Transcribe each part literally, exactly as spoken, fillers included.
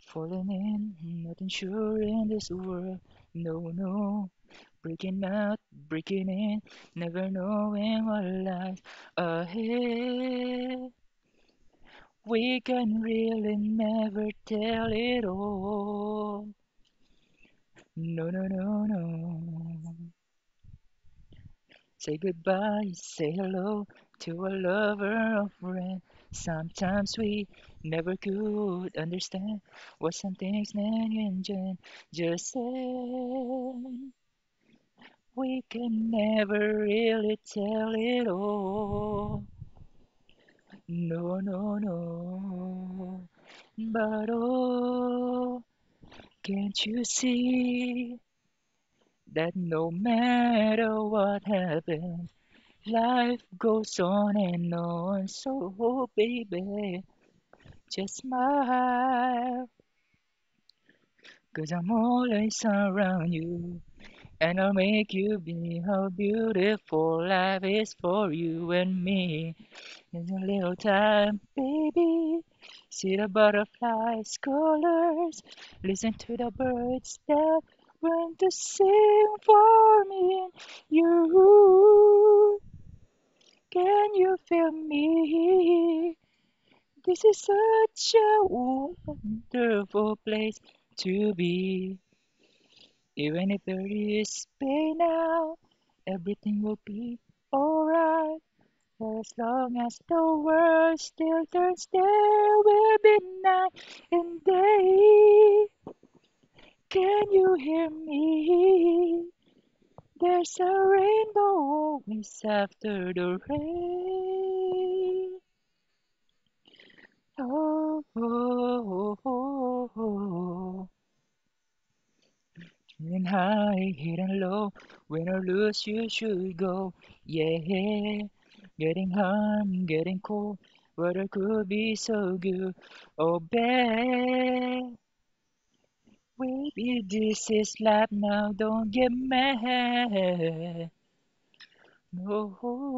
Falling in, nothing sure in this world. No, no. Breaking out, breaking in, never knowing what lies ahead. We can really never tell it all. No, no, no, no. Say goodbye, say hello to a lover or friend. Sometimes we never could understand what some things can change. Just say we can never really tell it all. No, no, no. But oh, can't you see that no matter what happens, life goes on and on? So, baby, just smile, 'cause I'm always around you. And I'll make you be how beautiful life is for you and me. In a little time, baby, see the butterflies' colors, listen to the birds that want to sing for me and you. Can you feel me? This is such a wonderful place to be. Even if there is pain now, everything will be alright. For as long as the world still turns, there will be night and day. Can you hear me? There's a rainbow always after the rain. Oh, oh, oh, oh, oh. Feeling high, hitting low. Win or lose, you should go. Yeah, getting hot, getting cold. Weather could be so good. Oh, babe, baby, this is life now. Don't get mad. No,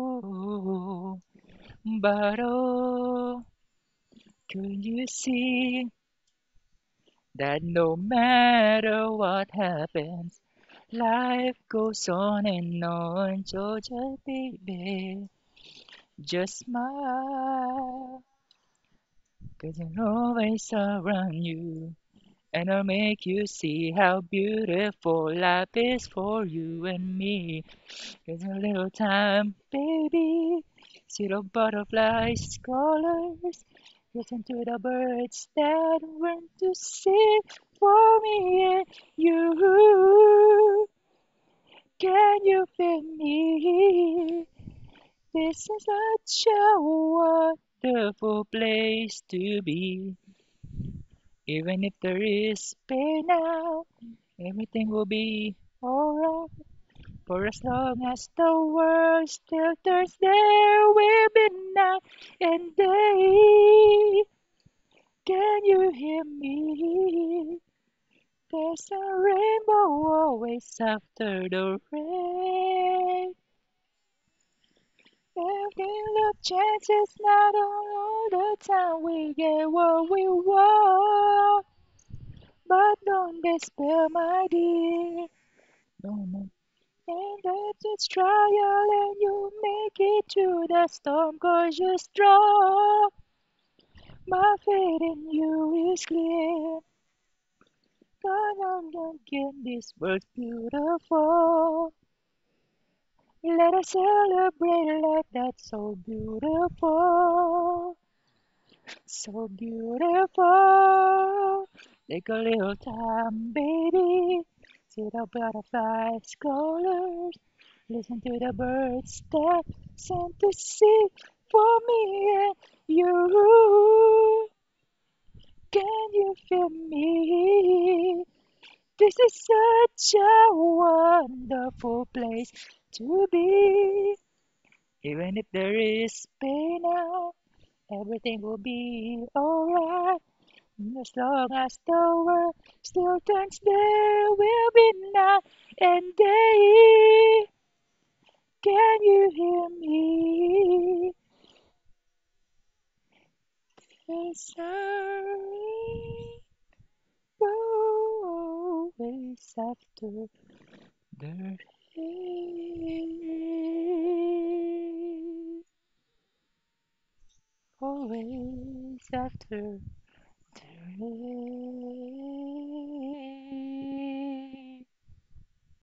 but oh, could you see that no matter what happens, life goes on and on? So just baby, just smile, 'cause I'm always around you. And I'll make you see how beautiful life is for you and me. There's a little time, baby. See the butterflies' colors. Listen to the birds that went to sing for me and you. Can you feel me? This is such a wonderful place to be. Even if there is pain now, everything will be alright. For as long as the world still turns, there will be night and day. Can you hear me? There's a rainbow always after the rain. Every love chances not all the time we get what we want. But don't despair, my dear. No, no. And that's its trial and you make it through the storm 'cause you're strong. My faith in you is clear. God, I'm gonna get this world beautiful. Let us celebrate life that's so beautiful. So beautiful. Take a little time, baby. See the butterflies' colors. Listen to the birds that sing to sing for me and you. Can you feel me? This is such a wonderful place to be. Even if there is pain now, everything will be alright. As long as the world still turns, there will be night and day. Can you hear me? Yes, sorry. always after the rain. Always after the rain.